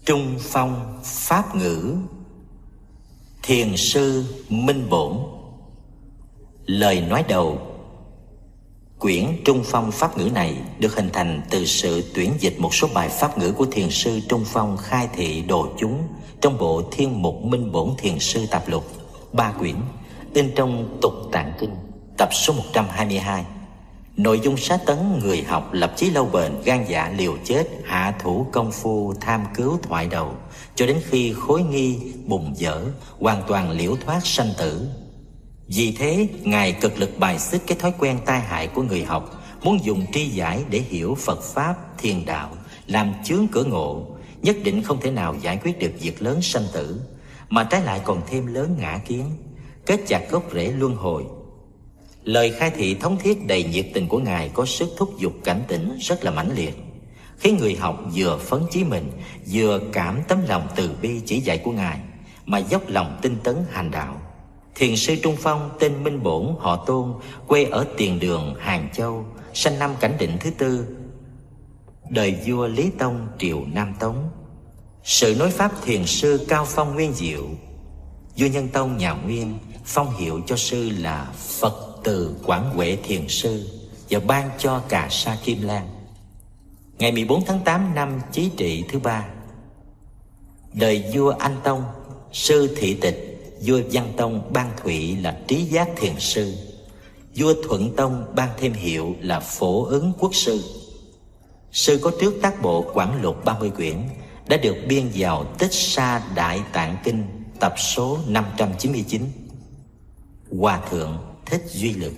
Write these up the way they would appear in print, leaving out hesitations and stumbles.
Trung phong pháp ngữ. Thiền sư Minh Bổn. Lời nói đầu. Quyển Trung phong pháp ngữ này được hình thành từ sự tuyển dịch một số bài pháp ngữ của thiền sư Trung Phong khai thị đồ chúng trong bộ Thiên Mục Minh Bổn Thiền Sư Tạp Lục 3 quyển, in trong Tục Tạng Kinh tập số 122. Nội dung sách tấn người học lập chí lâu bền, gan dạ liều chết, hạ thủ công phu tham cứu thoại đầu, cho đến khi khối nghi bùng dở, hoàn toàn liễu thoát sanh tử. Vì thế, Ngài cực lực bài xích cái thói quen tai hại của người học, muốn dùng tri giải để hiểu Phật Pháp, thiền đạo, làm chướng cửa ngộ, nhất định không thể nào giải quyết được việc lớn sanh tử, mà trái lại còn thêm lớn ngã kiến, kết chặt gốc rễ luân hồi. Lời khai thị thống thiết đầy nhiệt tình của Ngài có sức thúc giục cảnh tỉnh rất là mãnh liệt, khiến người học vừa phấn chí mình, vừa cảm tấm lòng từ bi chỉ dạy của Ngài mà dốc lòng tinh tấn hành đạo. Thiền sư Trung Phong tên Minh Bổn, họ Tôn, quê ở Tiền Đường, Hàng Châu, sanh năm Cảnh Định thứ tư, đời vua Lý Tông triều Nam Tống. Sự nói pháp thiền sư cao phong nguyên diệu. Vua Nhân Tông nhà Nguyên phong hiệu cho sư là Phật Từ Quảng Huệ Thiền Sư và ban cho Cà Sa Kim Lan. Ngày 14 tháng 8 năm Chí Trị thứ 3, đời vua Anh Tông, sư Thị Tịch, vua Văn Tông ban thụy là Trí Giác Thiền Sư. Vua Thuận Tông ban thêm hiệu là Phổ Ứng Quốc Sư. Sư có trước tác bộ Quảng Lục 30 quyển, đã được biên vào Tích Sa Đại Tạng Kinh tập số 599. Hòa Thượng Thích Duy Lực.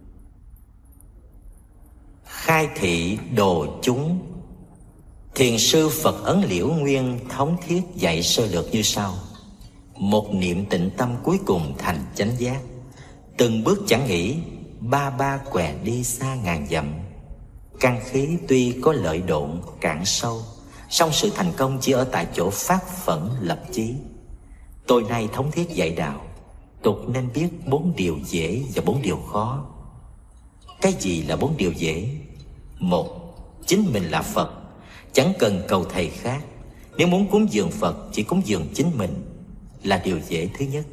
Khai thị đồ chúng. Thiền sư Phật Ấn Liễu Nguyên thống thiết dạy sơ lược như sau: một niệm tịnh tâm cuối cùng thành chánh giác, từng bước chẳng nghĩ, ba què đi xa ngàn dặm. Căn khí tuy có lợi độn cạn sâu, song sự thành công chỉ ở tại chỗ phát phẫn lập chí. Tôi nay thống thiết dạy đạo, tục nên biết 4 điều dễ và 4 điều khó. Cái gì là 4 điều dễ? 1. Chính mình là Phật, chẳng cần cầu thầy khác. Nếu muốn cúng dường Phật, chỉ cúng dường chính mình là điều dễ thứ nhất.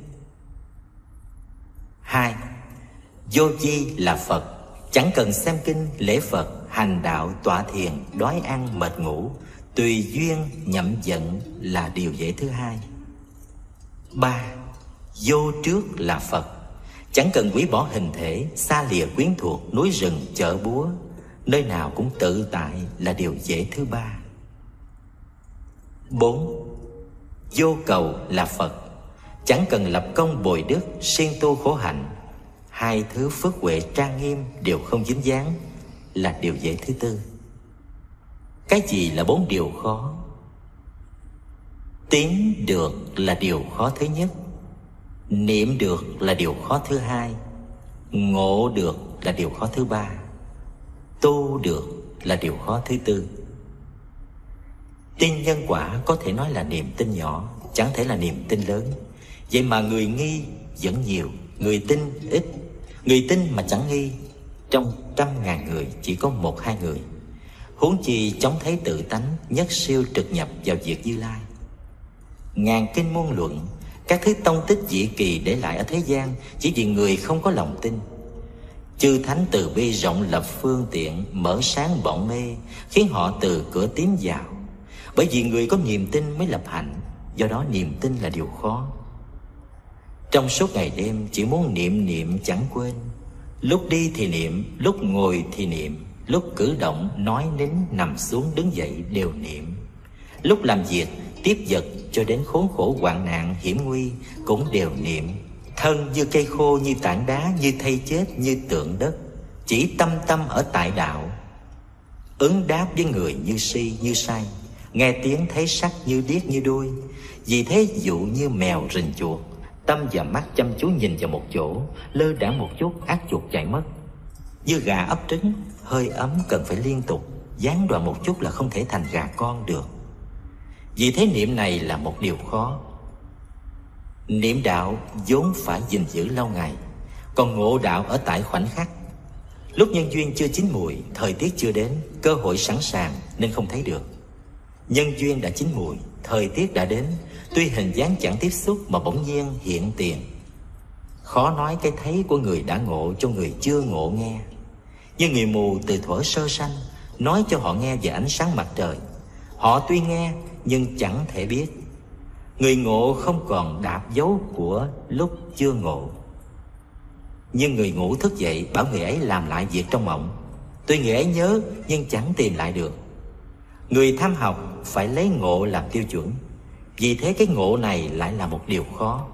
2. Vô vi là Phật, chẳng cần xem kinh, lễ Phật, hành đạo, tọa thiền, đói ăn, mệt ngủ, tùy duyên nhậm giận là điều dễ thứ hai. 3. Vô trước là Phật, chẳng cần quý bỏ hình thể, xa lìa quyến thuộc, núi rừng, chợ búa, nơi nào cũng tự tại là điều dễ thứ ba. 4. Vô cầu là Phật, chẳng cần lập công bồi đức, siêng tu khổ hạnh, hai thứ phước huệ trang nghiêm đều không dính dáng là điều dễ thứ tư. Cái gì là 4 điều khó? Tiến được là điều khó thứ nhất, niệm được là điều khó thứ hai, ngộ được là điều khó thứ ba, tu được là điều khó thứ tư. Tin nhân quả có thể nói là niềm tin nhỏ, chẳng thể là niềm tin lớn. Vậy mà người nghi vẫn nhiều, người tin ít. Người tin mà chẳng nghi, trong 100.000 người chỉ có 1-2 người. Huống chi chống thấy tự tánh, nhất siêu trực nhập vào việc Như Lai. Ngàn kinh muôn luận, các thứ tông tích dị kỳ để lại ở thế gian, chỉ vì người không có lòng tin. Chư thánh từ bi rộng lập phương tiện, mở sáng bọn mê, khiến họ từ cửa tiến vào. Bởi vì người có niềm tin mới lập hạnh, do đó niềm tin là điều khó. Trong suốt ngày đêm chỉ muốn niệm chẳng quên, lúc đi thì niệm, lúc ngồi thì niệm, lúc cử động, nói nín, nằm xuống, đứng dậy đều niệm. Lúc làm việc, tiếp vật cho đến khốn khổ hoạn nạn, hiểm nguy cũng đều niệm. Thân như cây khô, như tảng đá, như thây chết, như tượng đất, chỉ tâm ở tại đạo. Ứng đáp với người như si, như say, nghe tiếng thấy sắc như điếc như đuôi. Vì thế dụ như mèo rình chuột, tâm và mắt chăm chú nhìn vào một chỗ, lơ đãng một chút ác chuột chạy mất. Như gà ấp trứng, hơi ấm cần phải liên tục, gián đoạn một chút là không thể thành gà con được. Vì thế niệm này là một điều khó. Niệm đạo vốn phải gìn giữ lâu ngày, còn ngộ đạo ở tại khoảnh khắc. Lúc nhân duyên chưa chín mùi, thời tiết chưa đến, cơ hội sẵn sàng nên không thấy được. Nhân duyên đã chín mùi, thời tiết đã đến, tuy hình dáng chẳng tiếp xúc mà bỗng nhiên hiện tiền. Khó nói cái thấy của người đã ngộ cho người chưa ngộ nghe. Như người mù từ thuở sơ sanh nói cho họ nghe về ánh sáng mặt trời, họ tuy nghe nhưng chẳng thể biết. Người ngộ không còn đạp dấu của lúc chưa ngộ. Nhưng người ngủ thức dậy bảo người ấy làm lại việc trong mộng, tuy người ấy nhớ nhưng chẳng tìm lại được. Người tham học phải lấy ngộ làm tiêu chuẩn, vì thế cái ngộ này lại là một điều khó.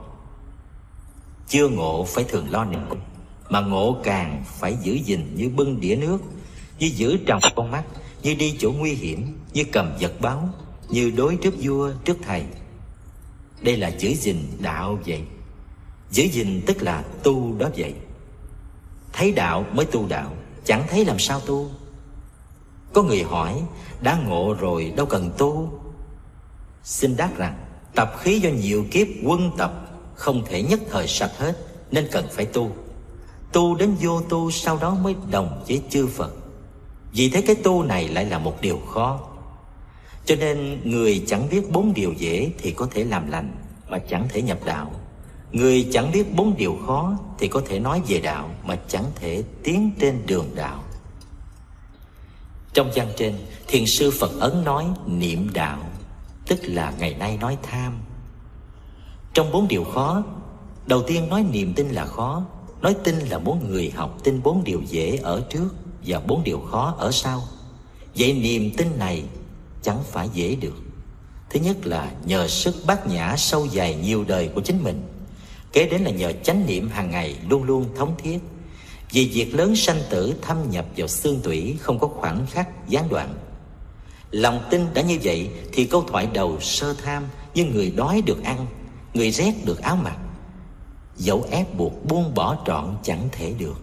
Chưa ngộ phải thường lo niệm, mà ngộ càng phải giữ gìn như bưng đĩa nước, như giữ trong con mắt, như đi chỗ nguy hiểm, như cầm vật báo, như đối trước vua trước thầy. Đây là giữ gìn đạo vậy. Giữ gìn tức là tu đó vậy. Thấy đạo mới tu đạo, chẳng thấy làm sao tu. Có người hỏi, đã ngộ rồi đâu cần tu? Xin đáp rằng, tập khí do nhiều kiếp quân tập không thể nhất thời sạch hết, nên cần phải tu. Tu đến vô tu sau đó mới đồng với chư Phật. Vì thế cái tu này lại là một điều khó. Cho nên người chẳng biết 4 điều dễ thì có thể làm lành mà chẳng thể nhập đạo. Người chẳng biết 4 điều khó thì có thể nói về đạo mà chẳng thể tiến trên đường đạo. Trong văn trên, Thiền sư Phật Ấn nói niệm đạo, tức là ngày nay nói tham. Trong 4 điều khó, đầu tiên nói niềm tin là khó. Nói tin là muốn người học tin 4 điều dễ ở trước và 4 điều khó ở sau. Vậy niềm tin này chẳng phải dễ được. Thứ nhất là nhờ sức bát nhã sâu dày nhiều đời của chính mình. Kế đến là nhờ chánh niệm hàng ngày luôn luôn thống thiết. Vì việc lớn sanh tử thâm nhập vào xương tủy, không có khoảnh khắc gián đoạn. Lòng tin đã như vậy thì câu thoại đầu sơ tham, như người đói được ăn, người rét được áo mặc. Dẫu ép buộc buông bỏ trọn chẳng thể được.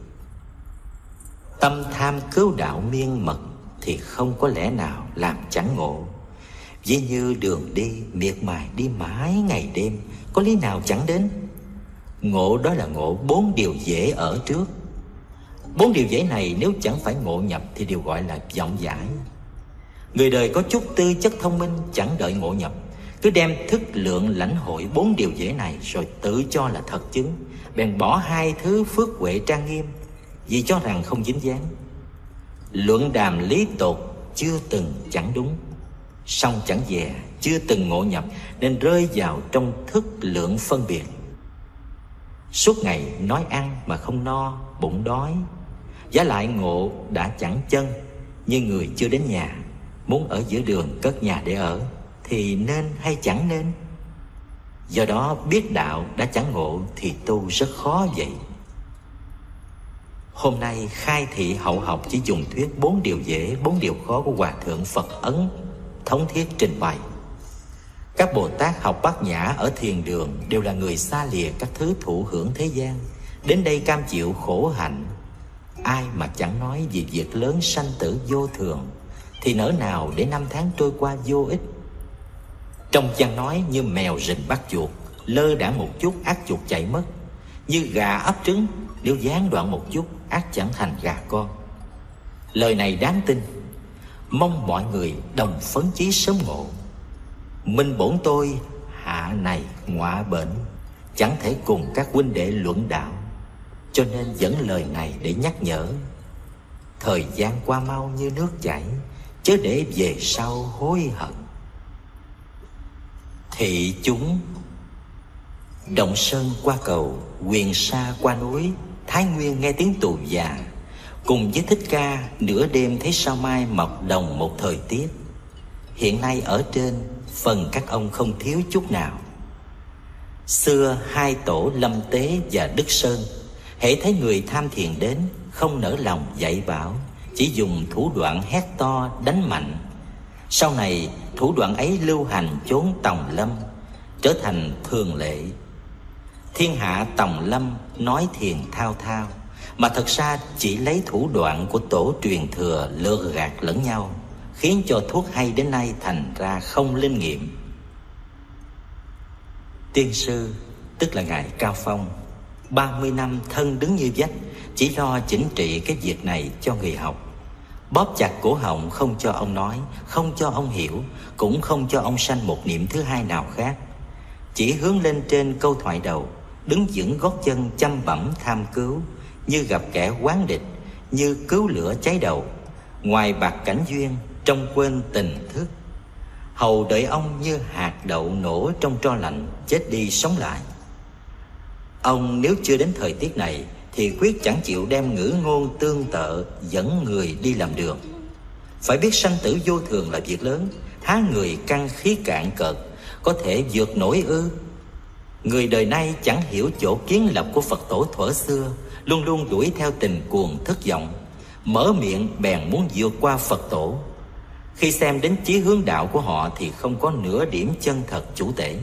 Tâm tham cứu đạo miên mật thì không có lẽ nào làm chẳng ngộ. Ví như đường đi miệt mài đi mãi ngày đêm, có lý nào chẳng đến. Ngộ đó là ngộ 4 điều dễ ở trước. 4 điều dễ này nếu chẳng phải ngộ nhập thì đều gọi là vọng giải. Người đời có chút tư chất thông minh chẳng đợi ngộ nhập, cứ đem thức lượng lãnh hội 4 điều dễ này rồi tự cho là thật chứng, bèn bỏ 2 thứ phước huệ trang nghiêm vì cho rằng không dính dáng. Luận đàm lý tột chưa từng chẳng đúng, song chẳng dè chưa từng ngộ nhập, nên rơi vào trong thức lượng phân biệt. Suốt ngày nói ăn mà không no, bụng đói. Giá lại ngộ đã chẳng chân, nhưng người chưa đến nhà, muốn ở giữa đường cất nhà để ở, thì nên hay chẳng nên? Do đó biết đạo đã chẳng ngộ thì tu rất khó vậy. Hôm nay khai thị hậu học chỉ dùng thuyết 4 điều dễ, 4 điều khó của Hòa Thượng Phật Ấn thống thiết trình bày. Các Bồ Tát học bát nhã ở thiền đường đều là người xa lìa các thứ thụ hưởng thế gian, đến đây cam chịu khổ hạnh. Ai mà chẳng nói vì việc lớn sanh tử vô thường, thì nỡ nào để năm tháng trôi qua vô ích. Trong văn nói như mèo rình bắt chuột, lơ đãng một chút ác chuột chạy mất. Như gà ấp trứng, nếu gián đoạn một chút ác chẳng thành gà con. Lời này đáng tin, mong mọi người đồng phấn chí sớm ngộ. Minh bổn tôi hạ này ngọa bệnh, chẳng thể cùng các huynh đệ luận đạo, cho nên dẫn lời này để nhắc nhở. Thời gian qua mau như nước chảy, chớ để về sau hối hận. Thị chúng: Động Sơn qua cầu, Huyền Sa qua núi, Thái Nguyên nghe tiếng tù già. Cùng với Thích Ca nửa đêm thấy sao mai mọc đồng một thời tiết. Hiện nay ở trên phần các ông không thiếu chút nào. Xưa 2 tổ Lâm Tế và Đức Sơn, hễ thấy người tham thiền đến, không nỡ lòng dạy bảo, chỉ dùng thủ đoạn hét to đánh mạnh. Sau này thủ đoạn ấy lưu hành chốn Tòng Lâm, trở thành thường lệ. Thiên hạ Tòng Lâm nói thiền thao thao, mà thật ra chỉ lấy thủ đoạn của tổ truyền thừa lừa gạt lẫn nhau, khiến cho thuốc hay đến nay thành ra không linh nghiệm. Tiên sư, tức là Ngài Cao Phong, 30 năm thân đứng như vách, chỉ lo chỉnh trị cái việc này cho người học. bóp chặt cổ họng, không cho ông nói, không cho ông hiểu, cũng không cho ông sanh một niệm thứ hai nào khác. Chỉ hướng lên trên câu thoại đầu, đứng vững gót chân chăm bẩm tham cứu, như gặp kẻ oán địch, như cứu lửa cháy đầu, ngoài bạc cảnh duyên, trong quên tình thức. Hầu đợi ông như hạt đậu nổ trong tro lạnh, chết đi sống lại. Ông nếu chưa đến thời tiết này thì quyết chẳng chịu đem ngữ ngôn tương tự dẫn người đi làm đường. Phải biết sanh tử vô thường là việc lớn, há người căn khí cạn cợt có thể vượt nổi ư? Người đời nay chẳng hiểu chỗ kiến lập của Phật tổ thuở xưa, luôn luôn đuổi theo tình cuồng thất vọng, mở miệng bèn muốn vượt qua Phật tổ. Khi xem đến chí hướng đạo của họ thì không có nửa điểm chân thật chủ tể.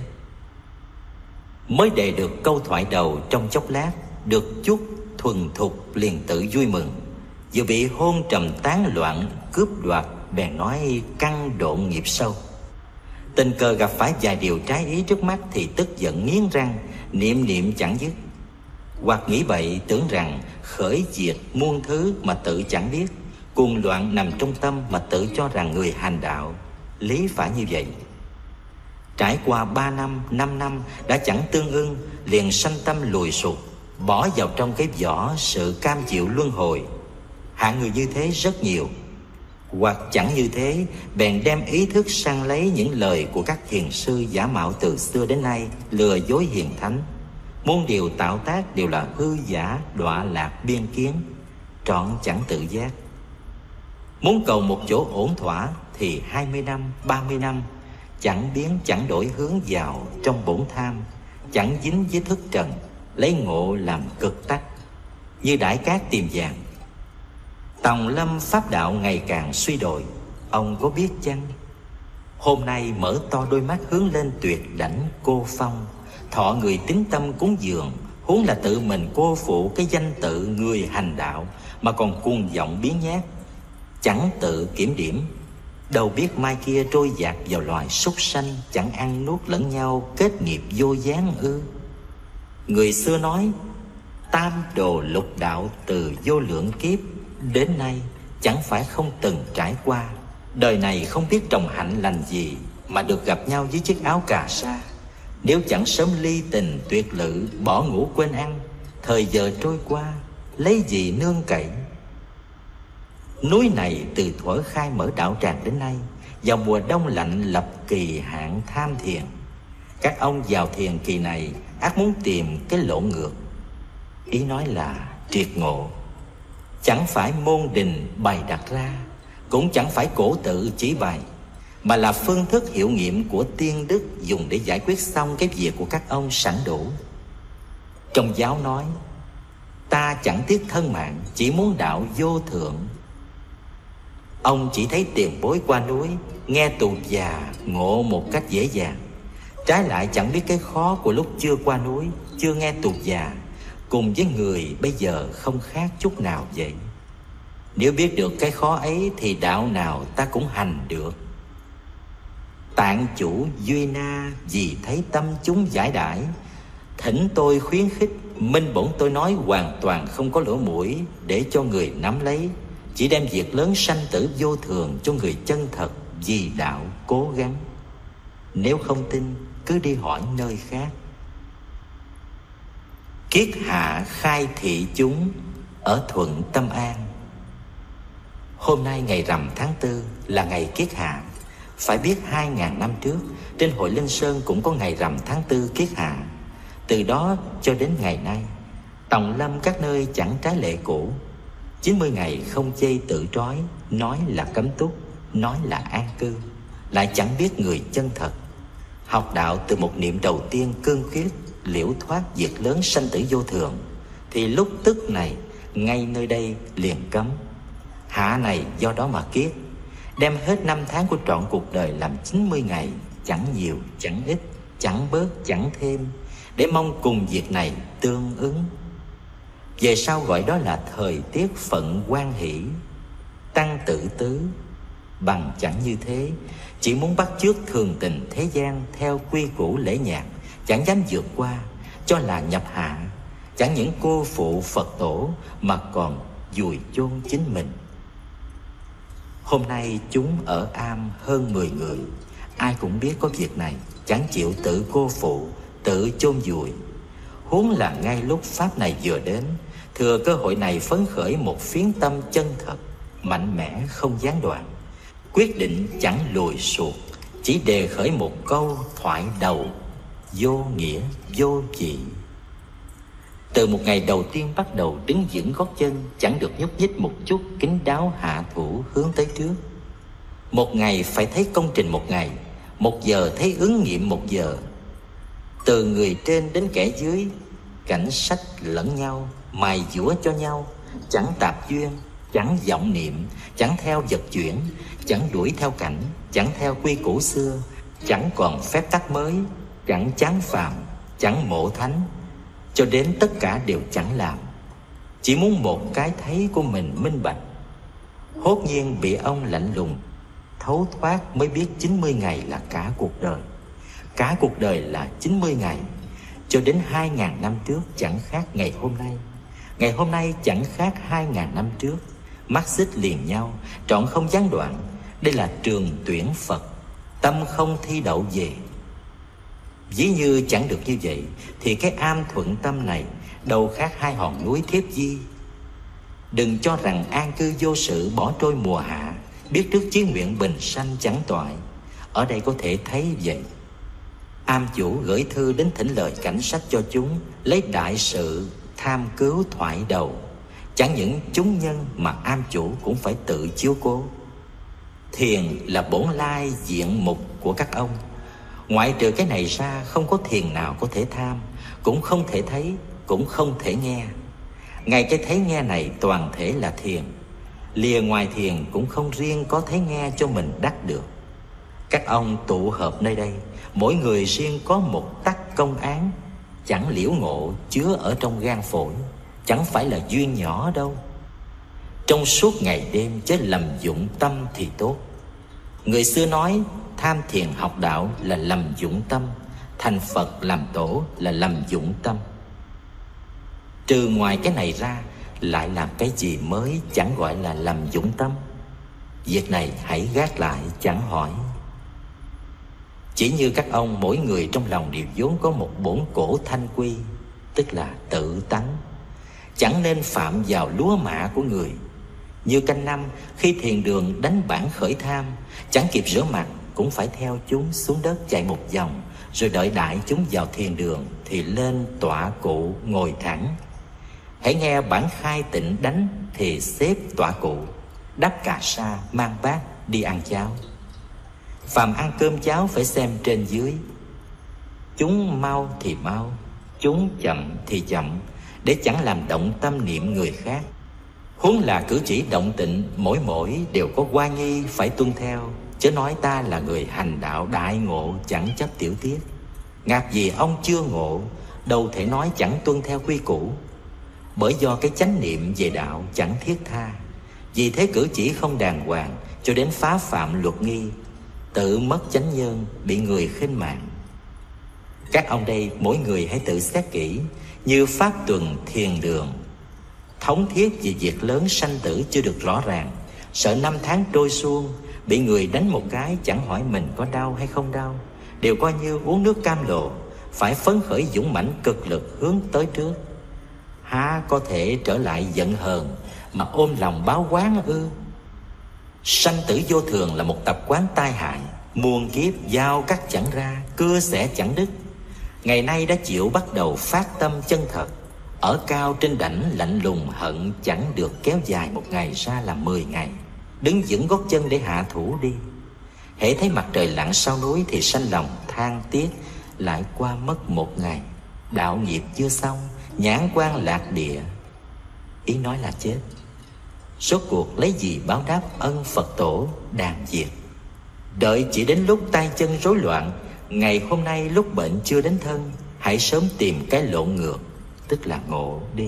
Mới đề được câu thoại đầu trong chốc lát, được chút thuần thục liền tự vui mừng. Vừa bị hôn trầm tán loạn cướp đoạt, bèn nói căng độn nghiệp sâu. Tình cờ gặp phải vài điều trái ý trước mắt thì tức giận nghiến răng, niệm niệm chẳng dứt. Hoặc nghĩ bậy tưởng rằng khởi diệt muôn thứ mà tự chẳng biết, cuồng loạn nằm trong tâm mà tự cho rằng người hành đạo. Lý phải như vậy. Trải qua 3 năm, 5 năm đã chẳng tương ưng, liền sanh tâm lùi sụt, bỏ vào trong cái vỏ sự cam chịu luân hồi. Hạng người như thế rất nhiều. Hoặc chẳng như thế, bèn đem ý thức sang lấy những lời của các hiền sư giả mạo từ xưa đến nay, lừa dối hiền thánh. Muôn điều tạo tác đều là hư giả, đọa lạc biên kiến, trọn chẳng tự giác. Muốn cầu một chỗ ổn thỏa thì 20 năm, 30 năm, chẳng biến chẳng đổi hướng vào trong bổn tham, chẳng dính với thức trần, lấy ngộ làm cực tắc, như đãi cát tìm vàng. Tòng lâm pháp đạo ngày càng suy đồi, ông có biết chăng? Hôm nay mở to đôi mắt hướng lên tuyệt đảnh cô phong, thọ người tín tâm cúng dường, huống là tự mình cô phụ cái danh tự người hành đạo mà còn cuồng vọng biến nhát, chẳng tự kiểm điểm. Đâu biết mai kia trôi dạt vào loài súc sanh, chẳng ăn nuốt lẫn nhau, kết nghiệp vô gián ư? Người xưa nói tam đồ lục đạo từ vô lượng kiếp đến nay chẳng phải không từng trải qua. Đời này không biết trồng hạnh lành gì mà được gặp nhau với chiếc áo cà sa. Nếu chẳng sớm ly tình tuyệt lự, bỏ ngủ quên ăn, thời giờ trôi qua lấy gì nương cậy? Núi này từ thuở khai mở đạo tràng đến nay, vào mùa đông lạnh lập kỳ hạn tham thiền. Các ông vào thiền kỳ này ắt muốn tìm cái lỗ ngược, ý nói là triệt ngộ. Chẳng phải môn đình bày đặt ra, cũng chẳng phải cổ tự chỉ bày, mà là phương thức hiệu nghiệm của tiên đức dùng để giải quyết xong cái việc của các ông sẵn đủ. Trong giáo nói, ta chẳng tiếc thân mạng, chỉ muốn đạo vô thượng. Ông chỉ thấy tiền bối qua núi, nghe tù già, ngộ một cách dễ dàng. Trái lại chẳng biết cái khó của lúc chưa qua núi, chưa nghe tù già, cùng với người bây giờ không khác chút nào vậy. Nếu biết được cái khó ấy thì đạo nào ta cũng hành được. Tạng chủ Duy Na vì thấy tâm chúng giải đãi, thỉnh tôi khuyến khích, minh bổn tôi nói hoàn toàn không có lỗ mũi để cho người nắm lấy, chỉ đem việc lớn sanh tử vô thường cho người chân thật vì đạo cố gắng. Nếu không tin cứ đi hỏi nơi khác. Kiết hạ khai thị chúng ở Thuận Tâm An. Hôm nay ngày rằm tháng 4 là ngày kiết hạ. Phải biết 2000 năm trước, trên hội Linh Sơn cũng có ngày rằm tháng 4 kiết hạ. Từ đó cho đến ngày nay, tòng lâm các nơi chẳng trái lệ cũ. 90 ngày không chê tự trói, nói là cấm túc, nói là an cư, lại chẳng biết người chân thật. Học đạo từ một niệm đầu tiên cương quyết, liễu thoát việc lớn sanh tử vô thường, thì lúc tức này, ngay nơi đây liền cấm. Hạ này do đó mà kiết, đem hết 5 tháng của trọn cuộc đời làm 90 ngày, chẳng nhiều chẳng ít, chẳng bớt chẳng thêm, để mong cùng việc này tương ứng. Về sau gọi đó là thời tiết phận hoan hỷ, tăng tự tứ. Bằng chẳng như thế, chỉ muốn bắt chước thường tình thế gian theo quy củ lễ nhạc, chẳng dám vượt qua, cho là nhập hạ. Chẳng những cô phụ Phật tổ mà còn vùi chôn chính mình. Hôm nay chúng ở am hơn 10 người. Ai cũng biết có việc này, chẳng chịu tự cô phụ, tự chôn vùi. Huống là ngay lúc pháp này vừa đến, thừa cơ hội này phấn khởi một phiến tâm chân thật, mạnh mẽ không gián đoạn, quyết định chẳng lùi sụt, chỉ đề khởi một câu thoại đầu: vô nghĩa vô vị. Từ một ngày đầu tiên bắt đầu đứng vững gót chân, chẳng được nhúc nhích một chút, kín đáo hạ thủ hướng tới trước. Một ngày phải thấy công trình một ngày, một giờ thấy ứng nghiệm một giờ. Từ người trên đến kẻ dưới, cảnh sách lẫn nhau, mài dũa cho nhau, chẳng tạp duyên, chẳng vọng niệm, chẳng theo vật chuyển, chẳng đuổi theo cảnh, chẳng theo quy củ xưa, chẳng còn phép tắc mới, chẳng chán phàm, chẳng mộ thánh, cho đến tất cả đều chẳng làm. Chỉ muốn một cái thấy của mình minh bạch. Hốt nhiên bị ông lạnh lùng thấu thoát mới biết 90 ngày là cả cuộc đời. Cả cuộc đời là 90 ngày. Cho đến 2.000 năm trước chẳng khác ngày hôm nay. Ngày hôm nay chẳng khác 2.000 năm trước. Mắt xích liền nhau, trọn không gián đoạn. Đây là trường tuyển Phật, tâm không thi đậu về. Ví như chẳng được như vậy, thì cái am thuận tâm này đâu khác hai hòn núi Thiếp Di. Đừng cho rằng an cư vô sự bỏ trôi mùa hạ, biết trước chí nguyện bình sanh chẳng toại. Ở đây có thể thấy vậy. Am chủ gửi thư đến thỉnh lời cảnh sách cho chúng, lấy đại sự tham cứu thoại đầu. Chẳng những chúng nhân mà am chủ cũng phải tự chiếu cố. Thiền là bổn lai diện mục của các ông. Ngoại trừ cái này ra, không có thiền nào có thể tham, cũng không thể thấy, cũng không thể nghe. Ngay cái thấy nghe này toàn thể là thiền. Lìa ngoài thiền cũng không riêng có thấy nghe cho mình đắc được. Các ông tụ hợp nơi đây, mỗi người riêng có một tắc công án, chẳng liễu ngộ chứa ở trong gan phổi, chẳng phải là duyên nhỏ đâu. Trong suốt ngày đêm chớ lầm dụng tâm thì tốt. Người xưa nói tham thiền học đạo là lầm dụng tâm, thành Phật làm tổ là lầm dụng tâm. Trừ ngoài cái này ra, lại làm cái gì mới chẳng gọi là lầm dụng tâm. Việc này hãy gác lại chẳng hỏi. Chỉ như các ông mỗi người trong lòng đều vốn có một bổn cổ thanh quy, tức là tự tánh, chẳng nên phạm vào lúa mạ của người. Như canh năm khi thiền đường đánh bản khởi tham, chẳng kịp rửa mặt cũng phải theo chúng xuống đất chạy một vòng, rồi đợi đại chúng vào thiền đường thì lên tọa cụ ngồi thẳng. Hãy nghe bản khai tịnh đánh thì xếp tọa cụ, đắp cà sa mang bát đi ăn cháo. Phàm ăn cơm cháo phải xem trên dưới. Chúng mau thì mau, chúng chậm thì chậm, để chẳng làm động tâm niệm người khác. Huống là cử chỉ động tịnh mỗi đều có oai nghi phải tuân theo, chớ nói ta là người hành đạo đại ngộ chẳng chấp tiểu tiết. Ngạc gì ông chưa ngộ, đâu thể nói chẳng tuân theo quy củ. Bởi do cái chánh niệm về đạo chẳng thiết tha, vì thế cử chỉ không đàng hoàng, cho đến phá phạm luật nghi, tự mất chánh nhân, bị người khinh mạng. Các ông đây mỗi người hãy tự xét kỹ. Như pháp tuần thiền đường, thống thiết về việc lớn sanh tử chưa được rõ ràng, sợ năm tháng trôi suông, bị người đánh một cái chẳng hỏi mình có đau hay không đau, đều coi như uống nước cam lộ, phải phấn khởi dũng mãnh cực lực hướng tới trước. Há có thể trở lại giận hờn mà ôm lòng báo oán ư? Sanh tử vô thường là một tập quán tai hại, muôn kiếp giao cắt chẳng ra, cưa xẻ chẳng đứt. Ngày nay đã chịu bắt đầu phát tâm chân thật, ở cao trên đảnh lạnh lùng hận chẳng được kéo dài một ngày ra là 10 ngày. Đứng vững gót chân để hạ thủ đi. Hễ thấy mặt trời lặn sau núi thì sanh lòng than tiếc, lại qua mất một ngày. Đạo nghiệp chưa xong, nhãn quan lạc địa. Ý nói là chết. Rốt cuộc lấy gì báo đáp ân Phật tổ đàn diệt? Đợi chỉ đến lúc tay chân rối loạn, ngày hôm nay lúc bệnh chưa đến thân, hãy sớm tìm cái lộn ngược, tức là ngộ đi.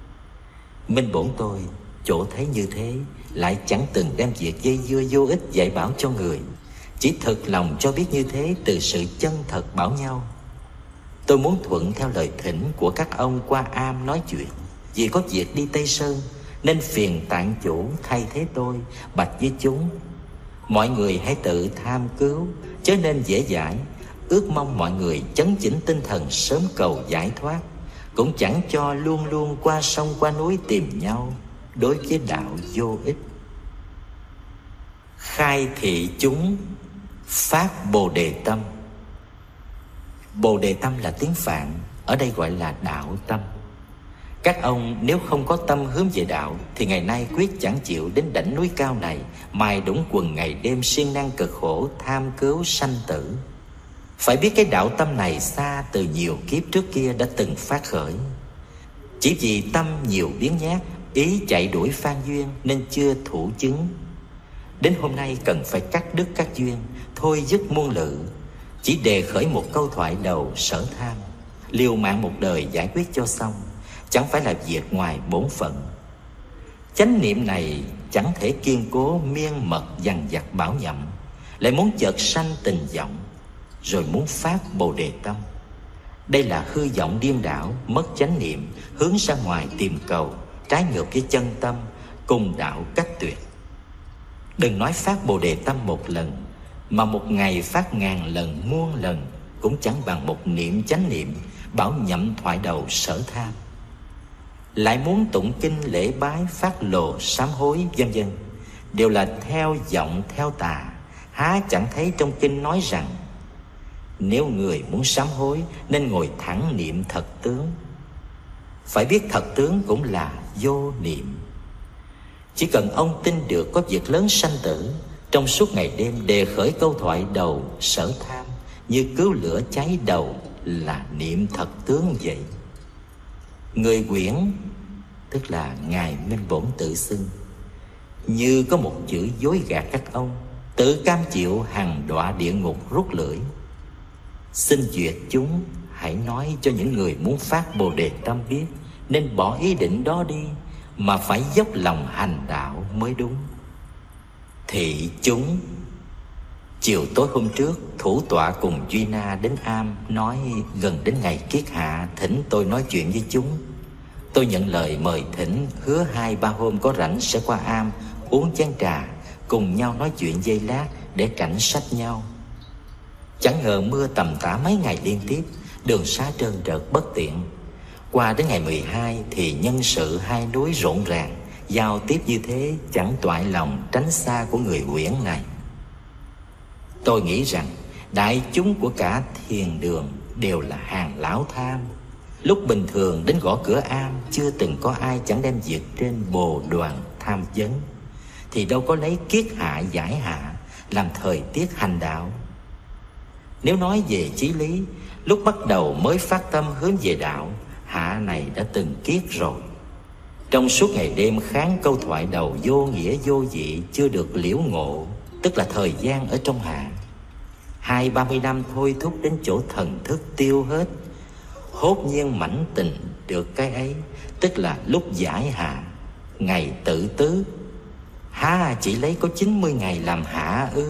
Minh bổn tôi chỗ thấy như thế, lại chẳng từng đem việc dây dưa vô ích dạy bảo cho người, chỉ thực lòng cho biết như thế từ sự chân thật bảo nhau. Tôi muốn thuận theo lời thỉnh của các ông qua am nói chuyện, vì có việc đi Tây Sơn, nên phiền tạng chủ thay thế tôi bạch với chúng. Mọi người hãy tự tham cứu, chớ nên dễ dãi. Ước mong mọi người chấn chỉnh tinh thần sớm cầu giải thoát, cũng chẳng cho luôn luôn qua sông qua núi tìm nhau đối với đạo vô ích. Khai thị chúng phát Bồ Đề tâm. Bồ Đề tâm là tiếng Phạn, ở đây gọi là đạo tâm. Các ông nếu không có tâm hướng về đạo thì ngày nay quyết chẳng chịu đến đỉnh núi cao này mài đũng quần ngày đêm siêng năng cực khổ tham cứu sanh tử. Phải biết cái đạo tâm này xa từ nhiều kiếp trước kia đã từng phát khởi. Chỉ vì tâm nhiều biến nhát, ý chạy đuổi phan duyên nên chưa thủ chứng. Đến hôm nay cần phải cắt đứt các duyên, thôi dứt muôn lự, chỉ đề khởi một câu thoại đầu sở tham, liều mạng một đời giải quyết cho xong, chẳng phải là việc ngoài bổn phận. Chánh niệm này chẳng thể kiên cố miên mật dằn vặt bảo nhậm, lại muốn chợt sanh tình vọng, rồi muốn phát Bồ Đề tâm. Đây là hư vọng điên đảo, mất chánh niệm, hướng ra ngoài tìm cầu, trái ngược với chân tâm, cùng đạo cách tuyệt. Đừng nói phát Bồ Đề tâm một lần, mà một ngày phát ngàn lần muôn lần cũng chẳng bằng một niệm chánh niệm bảo nhậm thoại đầu sở tham. Lại muốn tụng kinh lễ bái phát lộ sám hối vân vân, đều là theo vọng theo tà. Há chẳng thấy trong kinh nói rằng nếu người muốn sám hối nên ngồi thẳng niệm thật tướng. Phải biết thật tướng cũng là vô niệm. Chỉ cần ông tin được có việc lớn sanh tử, trong suốt ngày đêm đề khởi câu thoại đầu sở tham, như cứu lửa cháy đầu là niệm thật tướng vậy. Người quyển, tức là Ngài Minh Bổn tự xưng, như có một chữ dối gạt các ông, tự cam chịu hằng đọa địa ngục rút lưỡi. Xin duyệt chúng hãy nói cho những người muốn phát Bồ Đề tâm biết, nên bỏ ý định đó đi, mà phải dốc lòng hành đạo mới đúng. Thị chúng. Chiều tối hôm trước, thủ tọa cùng Duy Na đến Am, nói gần đến ngày kiết hạ thỉnh tôi nói chuyện với chúng. Tôi nhận lời mời thỉnh, hứa 2-3 hôm có rảnh sẽ qua Am uống chén trà, cùng nhau nói chuyện giây lát để cảnh sách nhau. Chẳng ngờ mưa tầm tã mấy ngày liên tiếp, đường xá trơn trượt bất tiện. Qua đến ngày 12 thì nhân sự hai núi rộn ràng, giao tiếp như thế chẳng toại lòng tránh xa của người quyển này. Tôi nghĩ rằng đại chúng của cả thiền đường đều là hàng lão tham. Lúc bình thường đến gõ cửa Am, chưa từng có ai chẳng đem việc trên bồ đoàn tham vấn, thì đâu có lấy kiết hạ giải hạ làm thời tiết hành đạo. Nếu nói về chí lý, lúc bắt đầu mới phát tâm hướng về đạo, hạ này đã từng kiết rồi. Trong suốt ngày đêm kháng câu thoại đầu vô nghĩa vô vị chưa được liễu ngộ, tức là thời gian ở trong hạ. 20-30 năm thôi thúc đến chỗ thần thức tiêu hết, hốt nhiên mãnh tình được cái ấy, tức là lúc giải hạ, ngày tự tứ. Há chỉ lấy có 90 ngày làm hạ ư?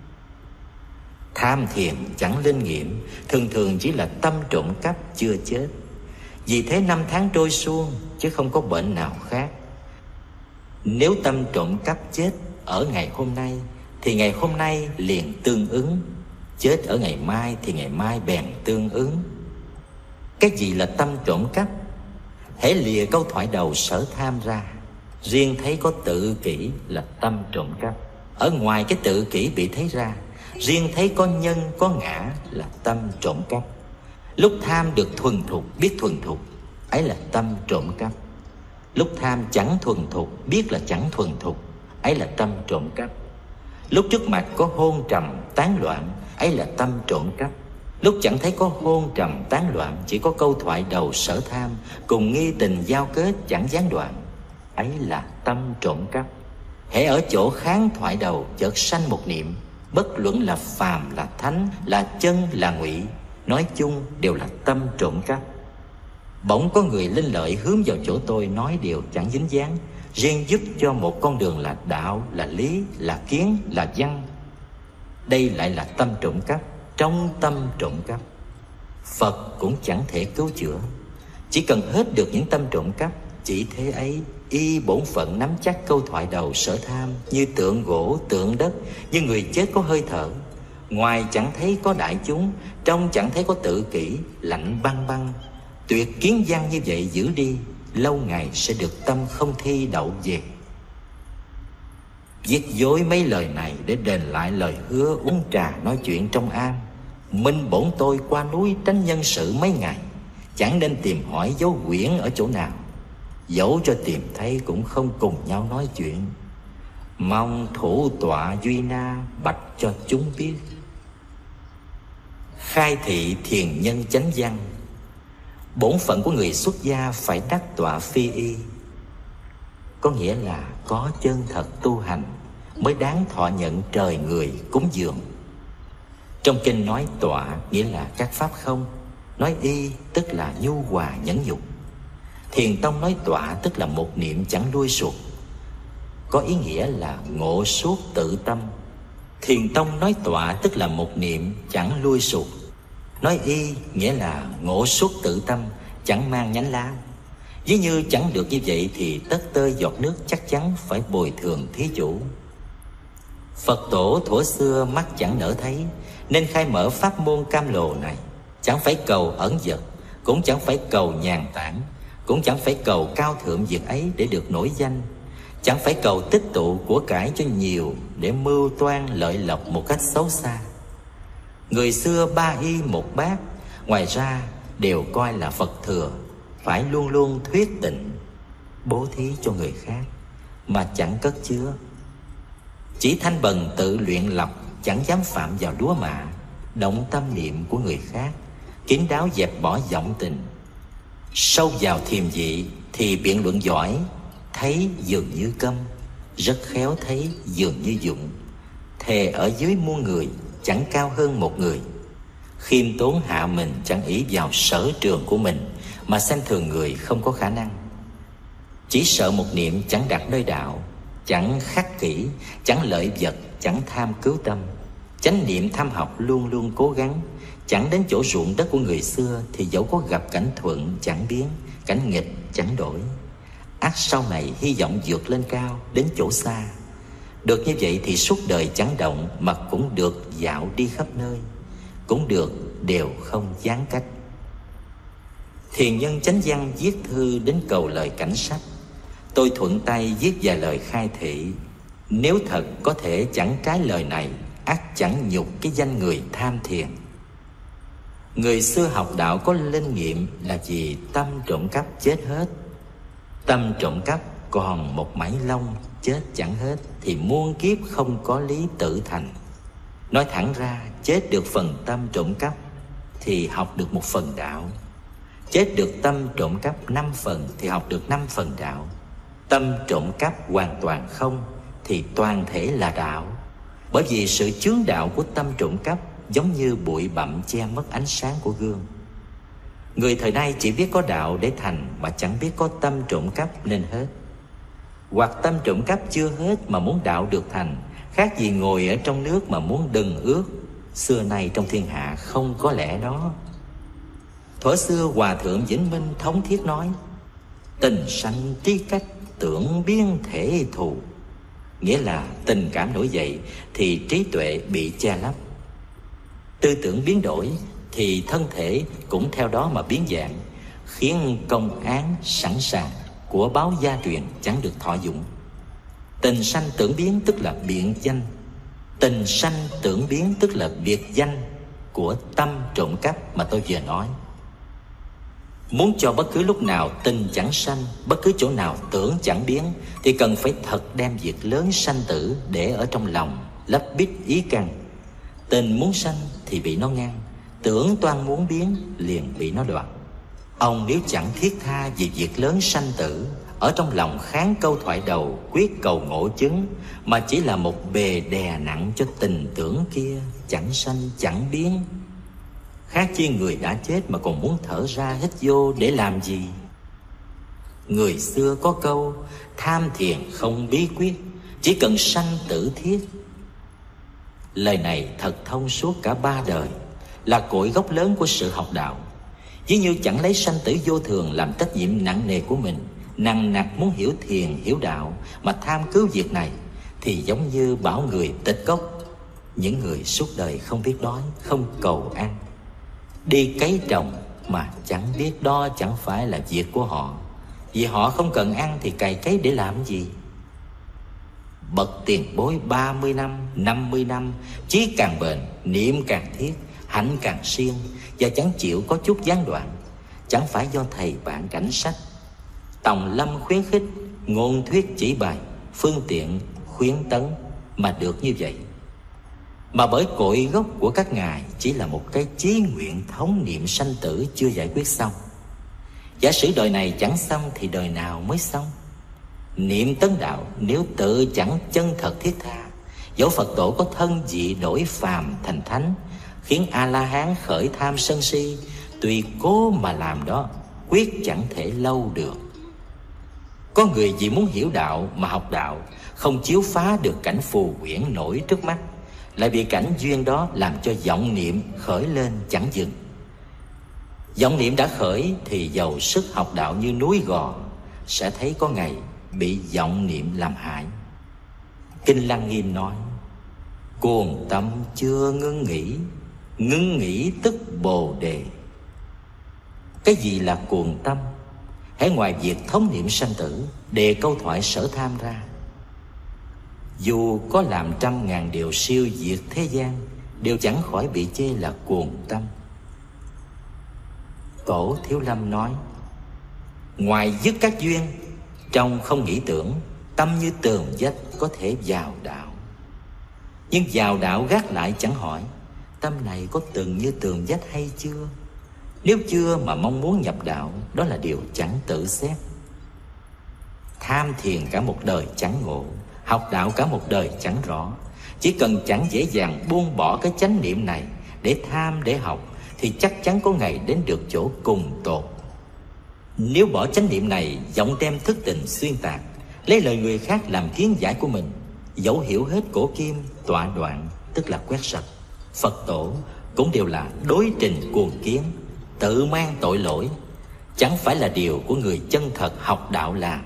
Tham thiền chẳng linh nghiệm, thường thường chỉ là tâm trộm cắp chưa chết. Vì thế 5 tháng trôi suông chứ không có bệnh nào khác. Nếu tâm trộm cắp chết ở ngày hôm nay thì ngày hôm nay liền tương ứng, chết ở ngày mai thì ngày mai bèn tương ứng. Cái gì là tâm trộm cắp? Hễ lìa câu thoại đầu sở tham ra, riêng thấy có tự kỷ là tâm trộm cắp. Ở ngoài cái tự kỷ bị thấy ra, riêng thấy có nhân có ngã là tâm trộm cắp. Lúc tham được thuần thục, biết thuần thục, ấy là tâm trộm cắp. Lúc tham chẳng thuần thục, biết là chẳng thuần thục, ấy là tâm trộm cắp. Lúc trước mặt có hôn trầm tán loạn, ấy là tâm trộm cắp. Lúc chẳng thấy có hôn trầm tán loạn, chỉ có câu thoại đầu sở tham cùng nghi tình giao kết chẳng gián đoạn, ấy là tâm trộm cắp. Hễ ở chỗ kháng thoại đầu chợt sanh một niệm, bất luận là phàm là thánh, là chân là ngụy, nói chung đều là tâm trộm cắp. Bỗng có người linh lợi hướng vào chỗ tôi nói điều chẳng dính dáng, riêng giúp cho một con đường là đạo, là lý, là kiến, là văn. Đây lại là tâm trộm cắp, trong tâm trộm cắp. Phật cũng chẳng thể cứu chữa. Chỉ cần hết được những tâm trộm cắp, Chỉ thế ấy, y bổn phận nắm chắc câu thoại đầu sở tham, như tượng gỗ tượng đất, như người chết có hơi thở. Ngoài chẳng thấy có đại chúng, trong chẳng thấy có tự kỷ, lạnh băng băng. Tuyệt kiến văn như vậy giữ đi, lâu ngày sẽ được tâm không thi đậu về. Viết dối mấy lời này để đền lại lời hứa uống trà nói chuyện trong am. Minh bổn tôi qua núi tránh nhân sự mấy ngày, chẳng nên tìm hỏi dấu quyển ở chỗ nào. Dẫu cho tìm thấy cũng không cùng nhau nói chuyện. Mong thủ tọa Duy Na bạch cho chúng biết. Khai thị thiền nhân chánh văn. Bổn phận của người xuất gia phải đắc tọa phi y, có nghĩa là có chân thật tu hành mới đáng thọ nhận trời người cúng dường. Trong kinh nói tọa nghĩa là các pháp không, nói y tức là nhu hòa nhẫn nhục. Thiền tông nói tọa tức là một niệm chẳng lui suột, có ý nghĩa là ngộ suốt tự tâm. Thiền tông nói tọa tức là một niệm chẳng lui suột, nói y nghĩa là ngộ suốt tự tâm, chẳng mang nhánh lá. Ví như chẳng được như vậy thì tất tơi giọt nước chắc chắn phải bồi thường thí chủ. Phật tổ thuở xưa mắt chẳng nỡ thấy, nên khai mở pháp môn cam lồ này. Chẳng phải cầu ẩn dật, cũng chẳng phải cầu nhàn tản, cũng chẳng phải cầu cao thượng việc ấy để được nổi danh, chẳng phải cầu tích tụ của cải cho nhiều để mưu toan lợi lộc một cách xấu xa. Người xưa ba y một bát, ngoài ra đều coi là Phật thừa, phải luôn luôn thuyết tịnh, bố thí cho người khác mà chẳng cất chứa. Chỉ thanh bần tự luyện lập, chẳng dám phạm vào lúa mạ, động tâm niệm của người khác, kín đáo dẹp bỏ vọng tình. Sâu vào thiềm vị thì biện luận giỏi, thấy dường như câm, rất khéo thấy dường như dụng. Thề ở dưới muôn người, chẳng cao hơn một người. Khiêm tốn hạ mình, chẳng ỷ vào sở trường của mình mà xem thường người không có khả năng. Chỉ sợ một niệm chẳng đặt nơi đạo, chẳng khắc kỷ, chẳng lợi vật, chẳng tham cứu tâm. Chánh niệm tham học luôn luôn cố gắng, chẳng đến chỗ ruộng đất của người xưa thì dẫu có gặp cảnh thuận chẳng biến, cảnh nghịch chẳng đổi. Ắt sau này hy vọng vượt lên cao đến chỗ xa. Được như vậy thì suốt đời chẳng động, mà cũng được dạo đi khắp nơi, cũng được đều không gián cách. Thiền nhân chánh văn viết thư đến cầu lời cảnh sách. Tôi thuận tay viết vài lời khai thị. Nếu thật có thể chẳng trái lời này, ắt chẳng nhục cái danh người tham thiền. Người xưa học đạo có linh nghiệm là vì tâm trộm cắp chết hết. Tâm trộm cắp còn một mảy lông chết chẳng hết, thì muôn kiếp không có lý tự thành. Nói thẳng ra, chết được phần tâm trộm cắp thì học được một phần đạo. Chết được tâm trộm cắp 5 phần thì học được 5 phần đạo. Tâm trộm cắp hoàn toàn không thì toàn thể là đạo. Bởi vì sự chướng đạo của tâm trộm cắp giống như bụi bặm che mất ánh sáng của gương. Người thời nay chỉ biết có đạo để thành, mà chẳng biết có tâm trộm cắp nên hết. Hoặc tâm trộm cắp chưa hết mà muốn đạo được thành, khác gì ngồi ở trong nước mà muốn đừng ướt. Xưa nay trong thiên hạ không có lẽ đó. Thuở xưa Hòa Thượng Vĩnh Minh thống thiết nói: tình sanh tri cách, tưởng biến thể thù. Nghĩa là tình cảm nổi dậy thì trí tuệ bị che lấp. Tư tưởng biến đổi thì thân thể cũng theo đó mà biến dạng, khiến công án sẵn sàng của báo gia truyền chẳng được thọ dụng. Tình sanh tưởng biến tức là biện danh. Tình sanh tưởng biến tức là biệt danh của tâm trộm cắp mà tôi vừa nói. Muốn cho bất cứ lúc nào tình chẳng sanh, bất cứ chỗ nào tưởng chẳng biến, thì cần phải thật đem việc lớn sanh tử để ở trong lòng, lấp bít ý căn. Tình muốn sanh thì bị nó ngăn, tưởng toan muốn biến liền bị nó đoạt. Ông nếu chẳng thiết tha vì việc lớn sanh tử, ở trong lòng kháng câu thoại đầu quyết cầu ngộ chứng, mà chỉ là một bề đè nặng cho tình tưởng kia chẳng sanh chẳng biến, khác chi người đã chết mà còn muốn thở ra hít vô để làm gì. Người xưa có câu tham thiền không bí quyết, chỉ cần sanh tử thiết. Lời này thật thông suốt cả 3 đời, là cội gốc lớn của sự học đạo. Ví như chẳng lấy sanh tử vô thường làm trách nhiệm nặng nề của mình, nằng nặc muốn hiểu thiền hiểu đạo mà tham cứu việc này, thì giống như bảo người tịch cốc, những người suốt đời không biết đói, không cầu ăn, đi cấy trồng mà chẳng biết đó chẳng phải là việc của họ, vì họ không cần ăn thì cày cấy để làm gì. Bậc tiền bối 30 năm, 50 năm, chí càng bền, niệm càng thiết, hạnh càng siêng, và chẳng chịu có chút gián đoạn. Chẳng phải do thầy bạn cảnh sách, tòng lâm khuyến khích, ngôn thuyết chỉ bày, phương tiện khuyến tấn mà được như vậy, mà bởi cội gốc của các ngài chỉ là một cái chí nguyện thống niệm sanh tử chưa giải quyết xong. Giả sử đời này chẳng xong thì đời nào mới xong? Niệm tấn đạo nếu tự chẳng chân thật thiết tha, dẫu Phật tổ có thân vị đổi phàm thành thánh, khiến A-la-hán khởi tham sân si, tùy cố mà làm đó, quyết chẳng thể lâu được. Có người vì muốn hiểu đạo mà học đạo, không chiếu phá được cảnh phù quyển nổi trước mắt, lại bị cảnh duyên đó làm cho vọng niệm khởi lên chẳng dừng. Vọng niệm đã khởi thì dầu sức học đạo như núi gò, sẽ thấy có ngày bị vọng niệm làm hại. Kinh Lăng Nghiêm nói: cuồng tâm chưa ngưng nghĩ, ngưng nghĩ tức bồ đề. Cái gì là cuồng tâm? Hễ ngoài việc thống niệm sanh tử, đề câu thoại sở tham ra, dù có làm trăm ngàn điều siêu diệt thế gian, đều chẳng khỏi bị chê là cuồng tâm. Tổ Thiếu Lâm nói: ngoài dứt các duyên, trong không nghĩ tưởng, tâm như tường vách có thể vào đạo. Nhưng vào đạo gác lại chẳng hỏi, tâm này có từng như tường vách hay chưa? Nếu chưa mà mong muốn nhập đạo, đó là điều chẳng tự xét. Tham thiền cả một đời chẳng ngộ, học đạo cả một đời chẳng rõ. Chỉ cần chẳng dễ dàng buông bỏ cái chánh niệm này để tham để học, thì chắc chắn có ngày đến được chỗ cùng tột. Nếu bỏ chánh niệm này, vọng đem thức tình xuyên tạc, lấy lời người khác làm kiến giải của mình, dẫu hiểu hết cổ kim tọa đoạn, tức là quét sạch, Phật tổ cũng đều là đối trình cuồng kiến, tự mang tội lỗi, chẳng phải là điều của người chân thật học đạo làm.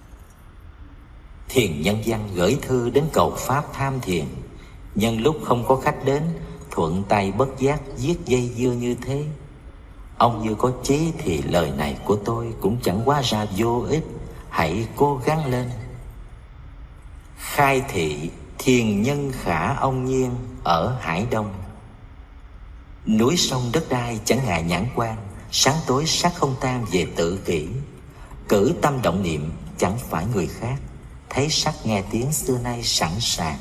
Thiền Nhân Văn gửi thư đến cầu pháp tham thiền, nhân lúc không có khách đến, thuận tay bất giác viết dây dưa như thế. Ông như có chí thì lời này của tôi cũng chẳng quá ra vô ích, hãy cố gắng lên. Khai thị thiền nhân Khả Ông Nhiên ở Hải Đông. Núi sông đất đai chẳng ngại nhãn quan, sáng tối sát không tan về tự kỷ. Cử tâm động niệm chẳng phải người khác, thấy sắc nghe tiếng xưa nay sẵn sàng.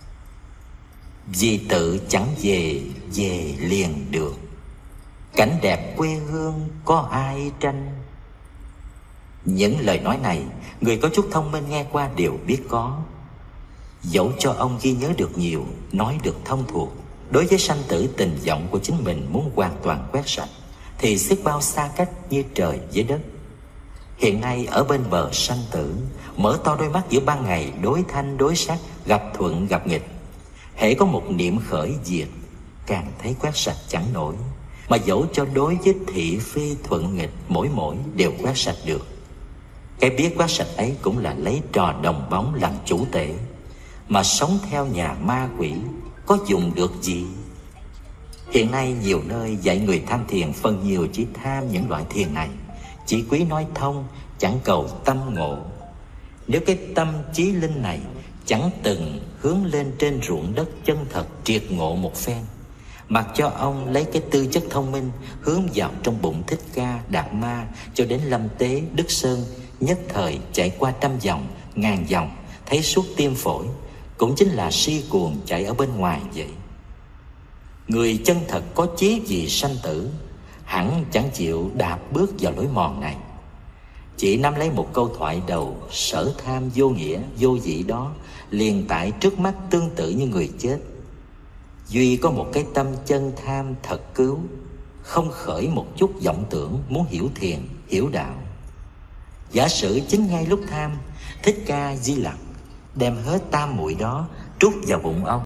Vì tự chẳng về, về liền được, cảnh đẹp quê hương có ai tranh. Những lời nói này, người có chút thông minh nghe qua đều biết có. Dẫu cho ông ghi nhớ được nhiều, nói được thông thuộc, đối với sanh tử tình vọng của chính mình muốn hoàn toàn quét sạch, thì xiết bao xa cách như trời với đất. Hiện nay ở bên bờ sanh tử, mở to đôi mắt giữa ban ngày đối thanh đối sắc, gặp thuận gặp nghịch. Hễ có một niệm khởi diệt, càng thấy quét sạch chẳng nổi. Mà dẫu cho đối với thị phi thuận nghịch mỗi đều quét sạch được. Cái biết quét sạch ấy cũng là lấy trò đồng bóng làm chủ tể, mà sống theo nhà ma quỷ có dùng được gì? Hiện nay nhiều nơi dạy người tham thiền phần nhiều chỉ tham những loại thiền này, chỉ quý nói thông, chẳng cầu tâm ngộ. Nếu cái tâm chí linh này chẳng từng hướng lên trên ruộng đất chân thật triệt ngộ một phen, mặc cho ông lấy cái tư chất thông minh hướng vào trong bụng Thích Ca, Đạt Ma cho đến Lâm Tế, Đức Sơn, nhất thời chạy qua trăm vòng, ngàn vòng, thấy suốt tim phổi, cũng chính là si cuồng chạy ở bên ngoài vậy. Người chân thật có chí vì sanh tử, hẳn chẳng chịu đạp bước vào lối mòn này. Chỉ nắm lấy một câu thoại đầu sở tham vô nghĩa, vô vị đó, liền tại trước mắt tương tự như người chết. Duy có một cái tâm chân tham thật cứu, không khởi một chút vọng tưởng muốn hiểu thiền, hiểu đạo. Giả sử chính ngay lúc tham, Thích Ca Di Lặc đem hết tam muội đó trút vào bụng ông,